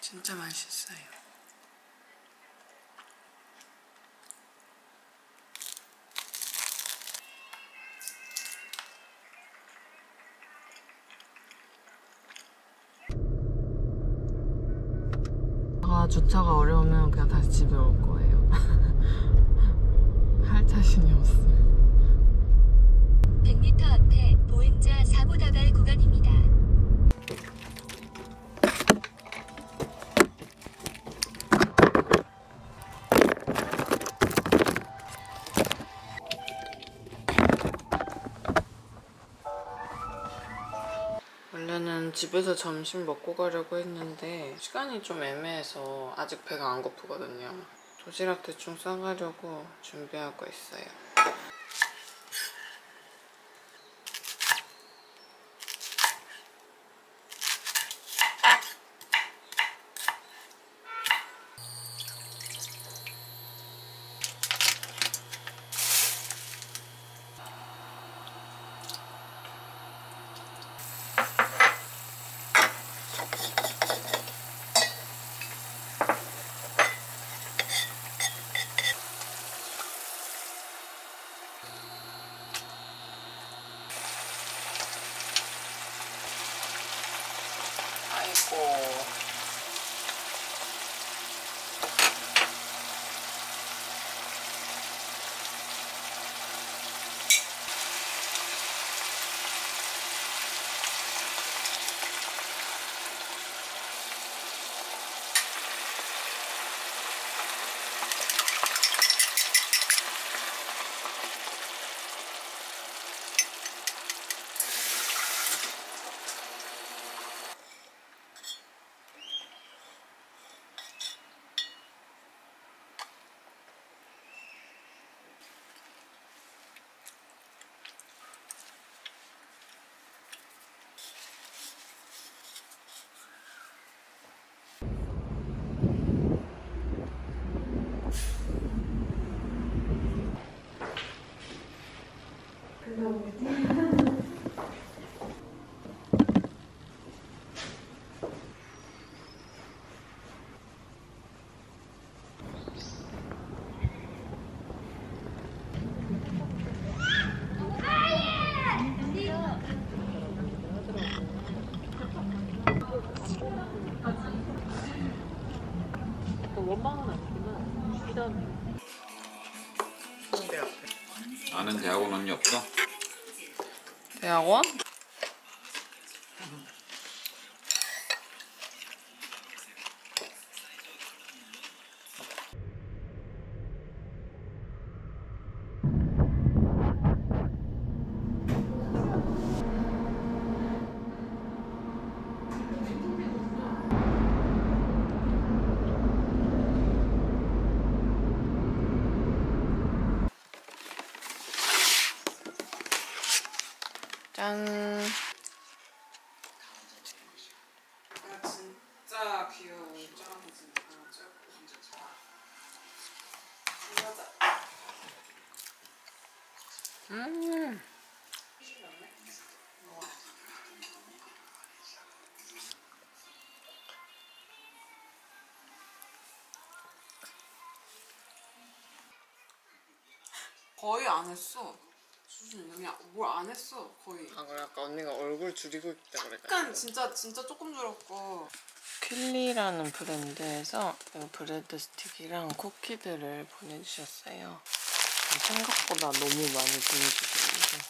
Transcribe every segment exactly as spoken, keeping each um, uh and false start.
진짜 맛있어요. 아, 주차가 어려우면 그냥 다시 집에 올 거예요. 할 자신이 없어요. 백 미터 앞에 보행자 사고 다발 구간입니다. 원래는 집에서 점심 먹고 가려고 했는데 시간이 좀 애매해서 아직 배가 안 고프거든요. 도시락 대충 싸가려고 준비하고 있어요. 아이고. 원망은 아니구나. 비단. 아는 대학원 언니 없어? 대학원? 짠. 아, 진짜 귀여워. 짱이지. 음. 거의 안 했어. 수준 그냥 뭘 안 했어 거의. 아 그래 아까 언니가 얼굴 줄이고 있다 그래. 약간 진짜 진짜 조금 줄었고. 퀼리라는 브랜드에서 브레드 스틱이랑 쿠키들을 보내주셨어요. 생각보다 너무 많이 보내주셨는데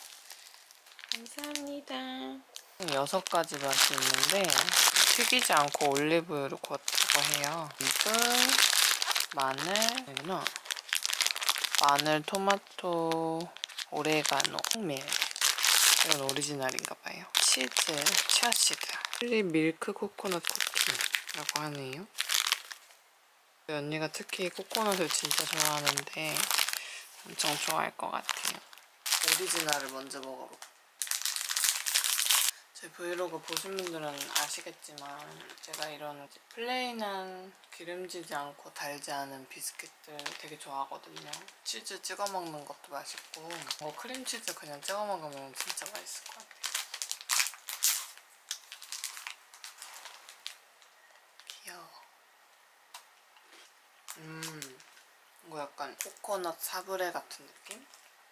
감사합니다. 여섯 가지 맛이 있는데 튀기지 않고 올리브유로 구웠다고 해요. 이불, 마늘, 여기는 마늘, 토마토, 오레가노, 밀. 이건 오리지널인가봐요. 치즈, 치아시드. 칠리 밀크 코코넛 쿠키라고 하네요. 언니가 특히 코코넛을 진짜 좋아하는데 엄청 좋아할 것 같아요. 오리지널을 먼저 먹어볼게요. 제 브이로그 보신 분들은 아시겠지만 제가 이런 플레인한 기름지지 않고 달지 않은 비스킷들 되게 좋아하거든요. 치즈 찍어 먹는 것도 맛있고 뭐 크림치즈 그냥 찍어 먹으면 진짜 맛있을 것 같아요. 귀여워. 코코넛 사브레 같은 느낌?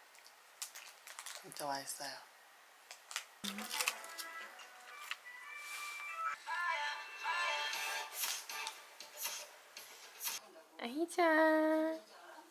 진짜 맛있어요. 아이자.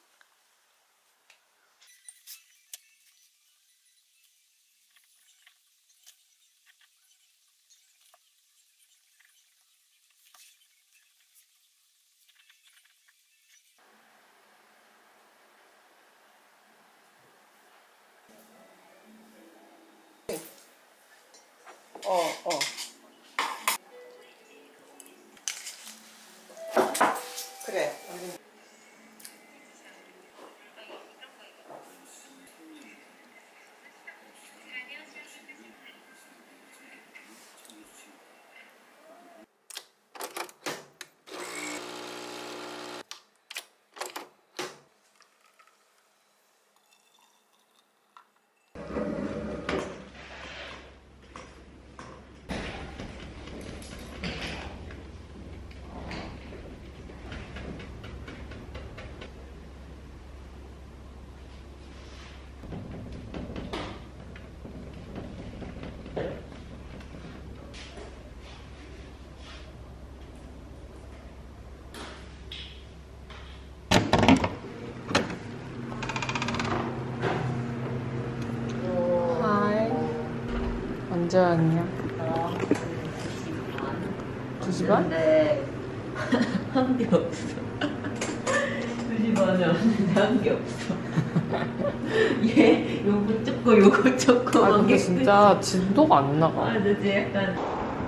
어, 어. 그래. 언제 왔냐? 두 시 반? 네. 한 게 없어. 두 시 반에 왔는데 한 게 없어. 얘 요거 찍고 요거 찍고 아 근데 진짜 진도가 안 나가. 아 근데 약간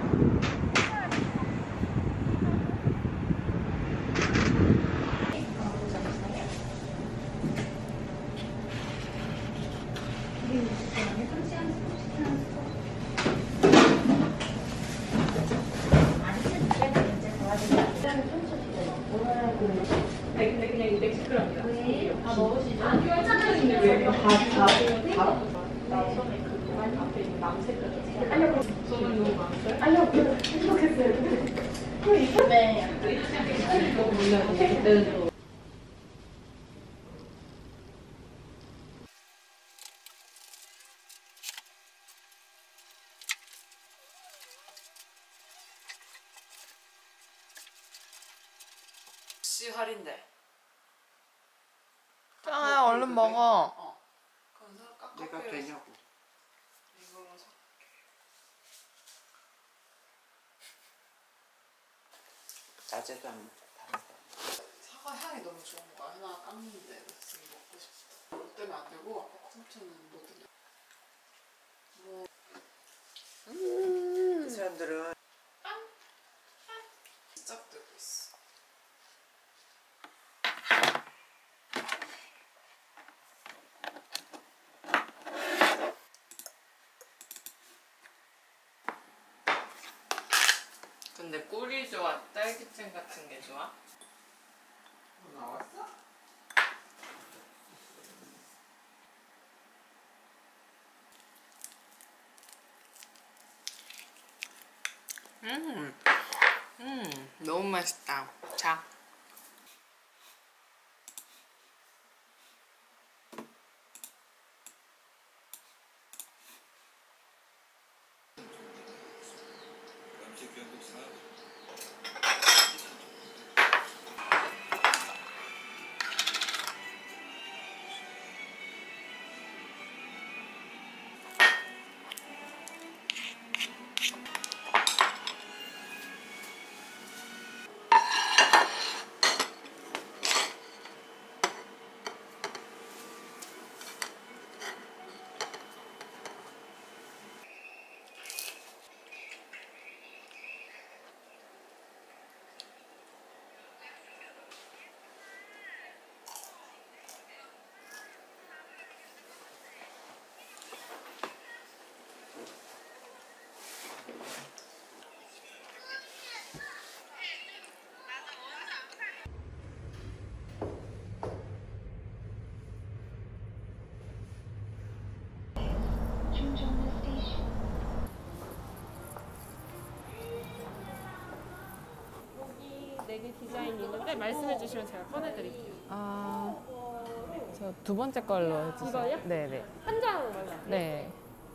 씨 할인데. 아 얼른 먹어. 어. 내가 되냐고. 이걸로 사. 낮에도 안 사과 향이 너무 좋은 거야. 하나 깠는데 지금 먹고 싶어. 못 되면 안 되고 아까 컴퓨터는 못 된다. 뭐. 음. 그 사람들은 시작되고 있어. 근데 꿀이 좋아? 딸기잼 같은 게 좋아? 나왔어? 음, 음, 너무 맛있다. 자. 여기 네 개 디자인이 있는데 말씀해 주시면 제가 꺼내드릴게요. 아. 저 두 번째 걸로 해주세요. 이거요? 네네. 한 장으로 말라. 네.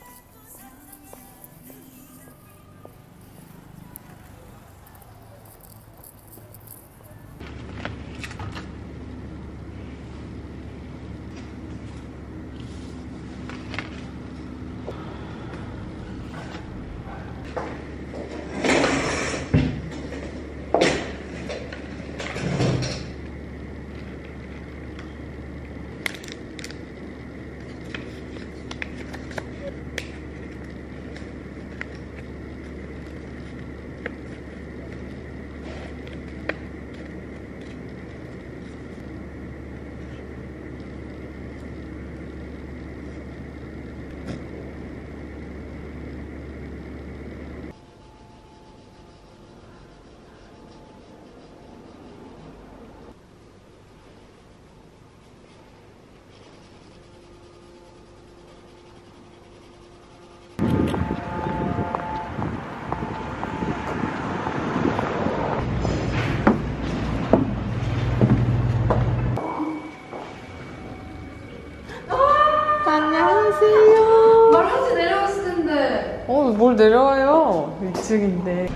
안녕하세요. 말없이 내려갔을 텐데. 어, 뭘 내려와요? 일 층인데.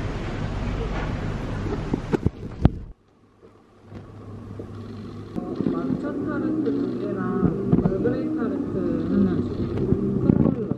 마차 타르트 두 개랑 얼그레이 타르트 하나씩. 큰 걸로.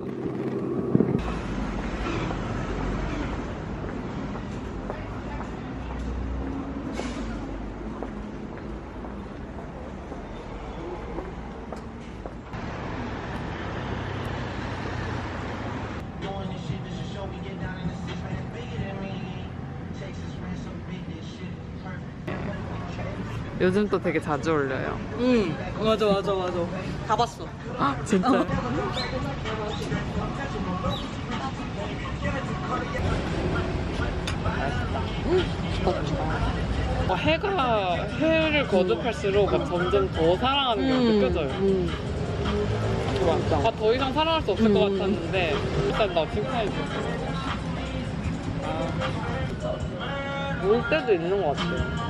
요즘 또 되게 자주 올려요. 응, 맞아, 맞아, 맞아. 다 봤어. 아, 진짜. 어, 해가 해를 거듭할수록 막 점점 더 사랑하는 게 느껴져요. 음. 맞아. 아, 더 이상 사랑할 수 없을 음. 것 같았는데 일단 나 칭찬해줬어. 아, 올 때도 있는 것 같아요.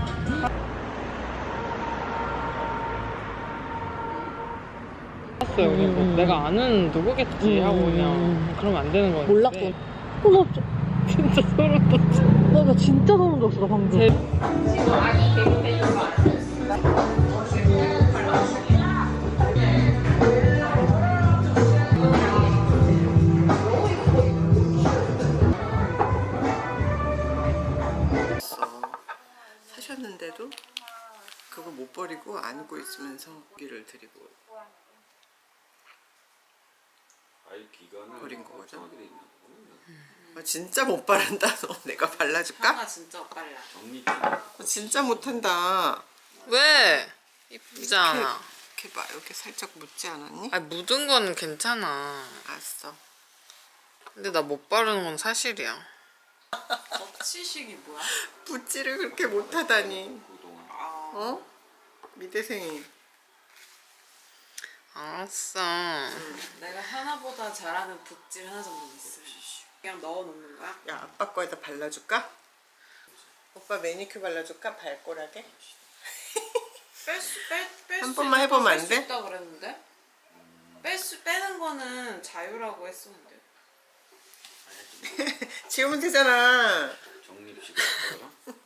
했어요. 그냥 뭐 음. 내가 아는 누구겠지 하고 음. 그냥 그러면 안 되는 거예요. 몰랐어. 어, 나, 진- 진짜 소름 돋지. 나, 나 진짜 소름 돋았어, 나 방금. 제... 사셨는데도 그거 못 버리고 안고 있으면서 고기를 드리고 아이 기간을 버린 거거든. 어디에 있나 아, 진짜 못 바른다. 너 내가 발라줄까? 하나 진짜 빨라. 정리. 아, 진짜 못한다. 왜? 이쁘지 않아. 이렇게 봐, 이렇게 살짝 묻지 않았니? 아니 묻은 건 괜찮아. 알았어. 근데 나 못 바르는 건 사실이야. 덕치식이 뭐야? 붓질을 그렇게 못하다니. 어? 미대생이. 알았어. 내가 하나보다 잘하는 붓질 하나 정도 있어. 그냥 넣어놓는 거야? 야, 아빠 거에다 발라줄까? 오빠 매니큐 발라줄까? 발꼬락에? 뺄수 뺄, 한 번만 해보면 안 돼? 있다 그랬는데? 뺄수 빼는 거는 자유라고 했었는데. 지우면 되잖아. 정립식.